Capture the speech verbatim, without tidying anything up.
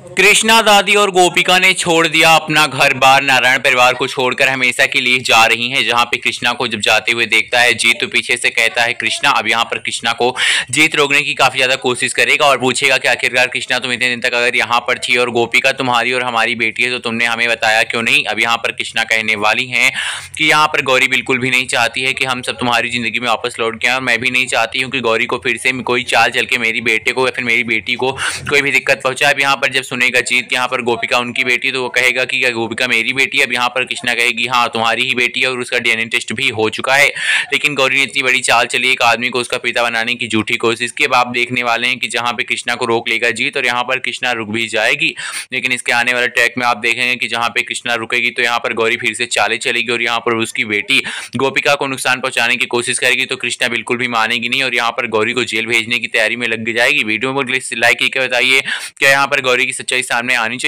कृष्णा दादी और गोपिका ने छोड़ दिया अपना घर बार। नारायण परिवार को छोड़कर हमेशा के लिए जा रही हैं। जहां पे कृष्णा को जब जाते हुए देखता है जीत, तो पीछे से कहता है कृष्णा। अब यहाँ पर कृष्णा को जीत रोकने की काफी ज्यादा कोशिश करेगा और पूछेगा कि आखिरकार कृष्णा तुम इतने दिन तक अगर यहाँ पर थी और गोपिका तुम्हारी और हमारी बेटी है तो तुमने हमें बताया क्यों नहीं। अब यहाँ पर कृष्णा कहने वाली है कि यहाँ पर गौरी बिल्कुल भी नहीं चाहती है कि हम सब तुम्हारी जिंदगी में वापस लौट के आए, और मैं भी नहीं चाहती हूँ कि गौरी को फिर से कोई चाल चल के मेरी बेटे को या फिर मेरी बेटी को कोई भी दिक्कत पहुंचाए। अब यहाँ पर जब सुनेगा जीत यहाँ पर गोपिका उनकी बेटी, तो वो कहेगा कि क्या गोपिका मेरी बेटी है। अब यहाँ पर कृष्णा कहेगी हाँ तुम्हारी ही बेटी है और उसका डीएनए टेस्ट भी हो चुका है। लेकिन गौरी ने इतनी बड़ी चाल चली एक आदमी को उसका पिता बनाने की झूठी कोशिश की। अब आप देखने वाले हैं कि जहाँ पे कृष्णा को रोक लेगा जीत और यहाँ पर कृष्णा रुक भी जाएगी। लेकिन इसके आने वाले ट्रैक में आप देखेंगे कि जहाँ पे कृष्णा रुकेगी तो यहाँ पर गौरी फिर से चाले चलेगी और यहाँ पर उसकी बेटी गोपिका को नुकसान पहुंचाने की कोशिश करेगी। तो कृष्णा बिल्कुल भी मानेगी नहीं और यहाँ पर गौरी को जेल भेजने की तैयारी में लग जाएगी। वीडियो में लाइक करके बताइए क्या यहाँ पर गौरी की सच्चाई सामने आनी चाहिए।